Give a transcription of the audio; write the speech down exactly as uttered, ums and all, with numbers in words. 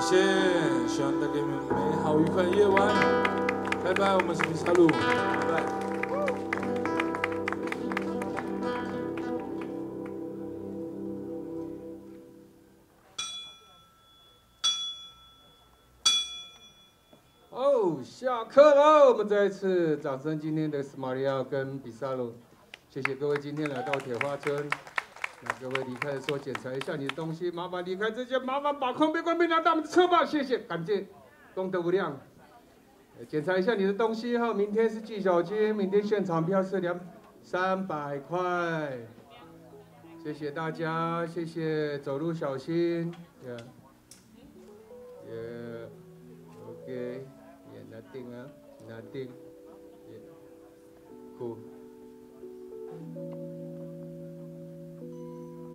谢，希望带给你们美好愉快的夜晚。拜拜，我们是比萨路，拜拜。 哦，下课了！我们再一次掌声，今天的斯马利亚跟比萨鲁，谢谢各位今天来到铁花村。那各位离开的时候检查一下你的东西，麻烦离开之前麻烦把空杯关闭拿到我们的车吧，谢谢，感谢，功德无量。检查一下你的东西哈，明天是纪晓金，明天现场票是两三百块。谢谢大家，谢谢，走路小心，也也 OK。 Nothing, huh? Nothing. Yeah. Cool.